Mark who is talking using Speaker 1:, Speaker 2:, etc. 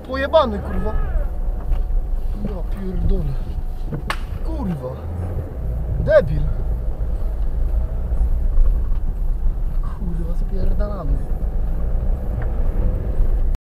Speaker 1: pojebany, kurwa. Ja pierdolę. Kurwa. Debil. Kurwa, spierdalamy.